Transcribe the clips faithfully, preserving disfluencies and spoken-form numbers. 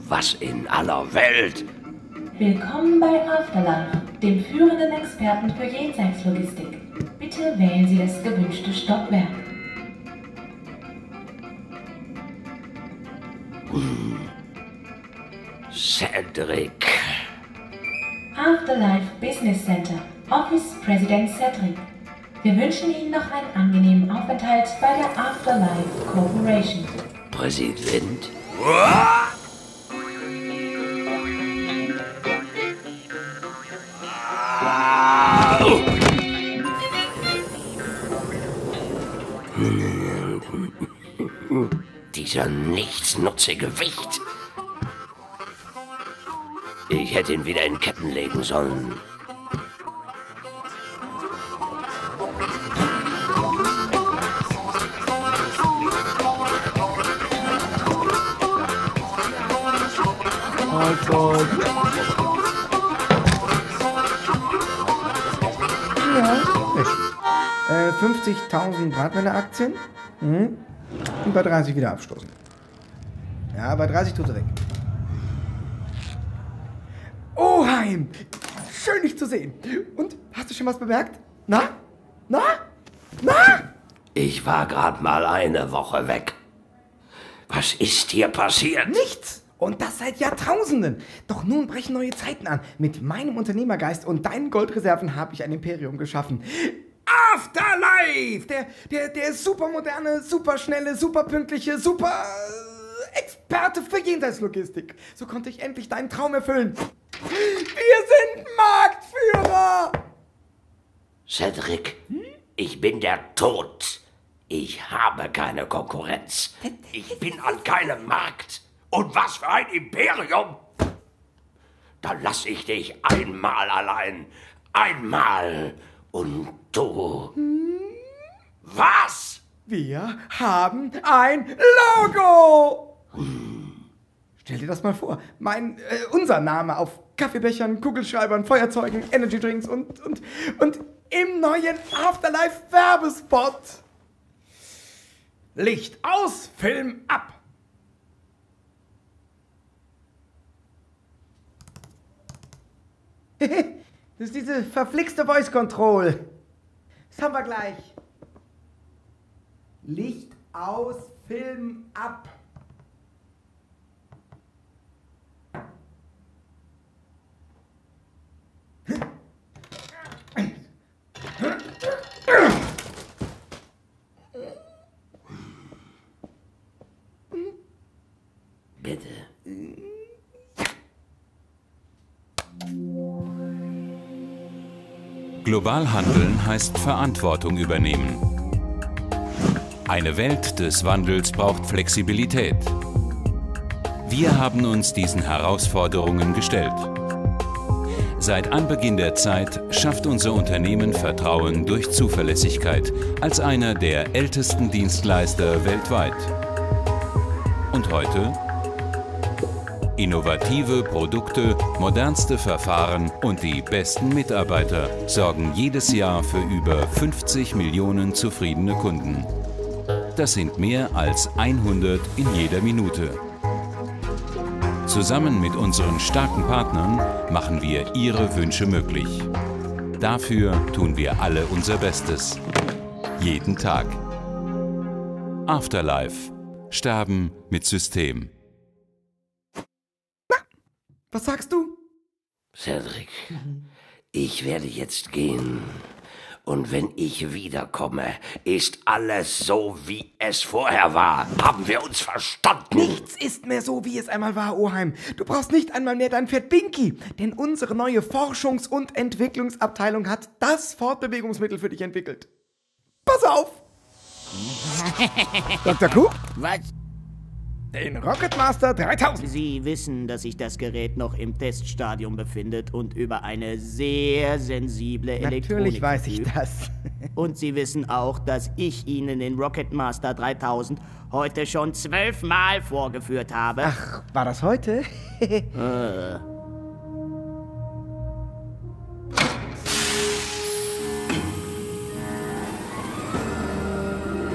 Was in aller Welt? Willkommen bei Afterlife, dem führenden Experten für Jenseitslogistik. Bitte wählen Sie das gewünschte Stockwerk. Hm. Cedric. Afterlife Business Center, Office President Cedric. Wir wünschen Ihnen noch einen angenehmen Aufenthalt bei der Afterlife Corporation. Präsident? Dieser nichtsnutzige Wicht. Ich hätte ihn wieder in Ketten legen sollen. Ja, äh, fünfzigtausend Bratwänder-Aktien. Mhm. Und bei dreißig wieder abstoßen. Ja, bei dreißig tut er weg. Oheim! Schön, dich zu sehen. Und, hast du schon was bemerkt? Na? Na? Na? Ich war gerade mal eine Woche weg. Was ist hier passiert? Nichts! Und das seit Jahrtausenden. Doch nun brechen neue Zeiten an. Mit meinem Unternehmergeist und deinen Goldreserven habe ich ein Imperium geschaffen. Afterlife! Der, der, der supermoderne, superschnelle, superpünktliche, super äh, Experte für Jenseitslogistik. So konnte ich endlich deinen Traum erfüllen. Wir sind Marktführer! Cedric, hm? Ich bin der Tod. Ich habe keine Konkurrenz. Ich bin an keinem Markt. Und was für ein Imperium! Da lass ich dich einmal allein. Einmal. Und du... Hm? Was? Wir haben ein Logo! Hm. Stell dir das mal vor. Mein, äh, unser Name auf Kaffeebechern, Kugelschreibern, Feuerzeugen, Energydrinks und, und, und im neuen Afterlife-Werbespot. Licht aus, Film ab. Das ist diese verflixte Voice Control. Das haben wir gleich. Licht aus, Film ab. Bitte. Global handeln heißt Verantwortung übernehmen. Eine Welt des Wandels braucht Flexibilität. Wir haben uns diesen Herausforderungen gestellt. Seit Anbeginn der Zeit schafft unser Unternehmen Vertrauen durch Zuverlässigkeit als einer der ältesten Dienstleister weltweit. Und heute? Innovative Produkte, modernste Verfahren und die besten Mitarbeiter sorgen jedes Jahr für über fünfzig Millionen zufriedene Kunden. Das sind mehr als hundert in jeder Minute. Zusammen mit unseren starken Partnern machen wir Ihre Wünsche möglich. Dafür tun wir alle unser Bestes. Jeden Tag. Afterlife. Sterben mit System. Was sagst du? Cedric, ich werde jetzt gehen. Und wenn ich wiederkomme, ist alles so, wie es vorher war. Haben wir uns verstanden? Nichts ist mehr so, wie es einmal war, Oheim. Du brauchst nicht einmal mehr dein Pferd Binky, denn unsere neue Forschungs- und Entwicklungsabteilung hat das Fortbewegungsmittel für dich entwickelt. Pass auf! Doktor Q? Was? Den Rocketmaster dreitausend. Sie wissen, dass sich das Gerät noch im Teststadium befindet und über eine sehr sensible Elektronik Natürlich weiß verfügt. ich das. Und Sie wissen auch, dass ich Ihnen den Rocketmaster dreitausend heute schon zwölfmal vorgeführt habe. Ach, war das heute? äh.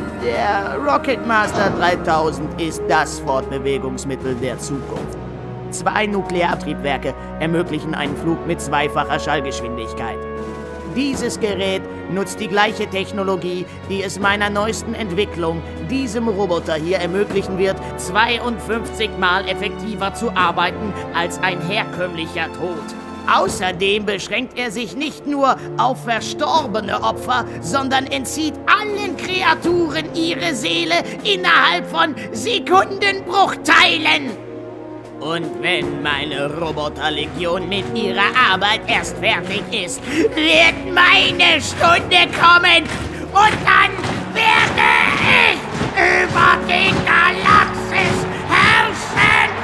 Der Rocketmaster dreitausend ist das Fortbewegungsmittel der Zukunft. Zwei Nukleartriebwerke ermöglichen einen Flug mit zweifacher Schallgeschwindigkeit. Dieses Gerät nutzt die gleiche Technologie, die es meiner neuesten Entwicklung, diesem Roboter hier, ermöglichen wird, zweiundfünfzig Mal effektiver zu arbeiten als ein herkömmlicher Tod. Außerdem beschränkt er sich nicht nur auf verstorbene Opfer, sondern entzieht allen Kreaturen ihre Seele innerhalb von Sekundenbruchteilen. Und wenn meine Roboterlegion mit ihrer Arbeit erst fertig ist, wird meine Stunde kommen und dann werde ich über die Galaxis herrschen.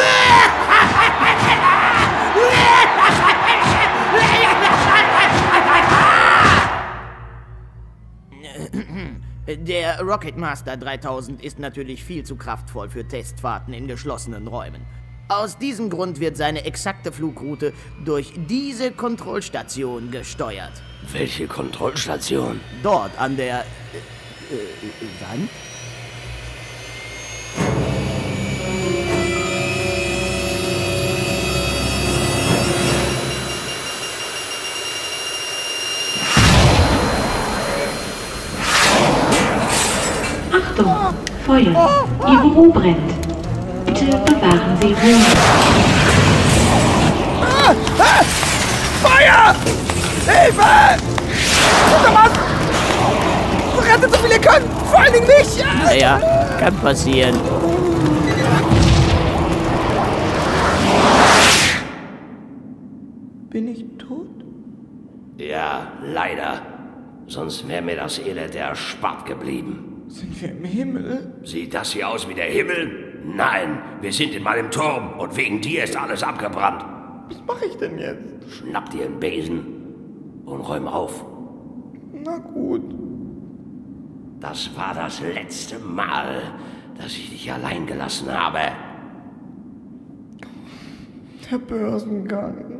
Der Rocket Master dreitausend ist natürlich viel zu kraftvoll für Testfahrten in geschlossenen Räumen. Aus diesem Grund wird seine exakte Flugroute durch diese Kontrollstation gesteuert. Welche Kontrollstation? Dort an der... Äh, äh, Wand? Achtung, Feuer. Ihr Büro brennt. Bitte bewahren Sie Ruhe. Ah, ah, Feuer! Hilfe! Guter Mann! Rettet so viel ihr könnt! Vor allen Dingen mich! Naja, kann passieren. Bin ich tot? Ja, leider. Sonst wäre mir das Elend erspart geblieben. Sind wir im Himmel? Sieht das hier aus wie der Himmel? Nein, wir sind in meinem Turm und wegen dir ist alles abgebrannt. Was mache ich denn jetzt? Schnapp dir einen Besen und räum auf. Na gut. Das war das letzte Mal, dass ich dich allein gelassen habe. Der Börsengang.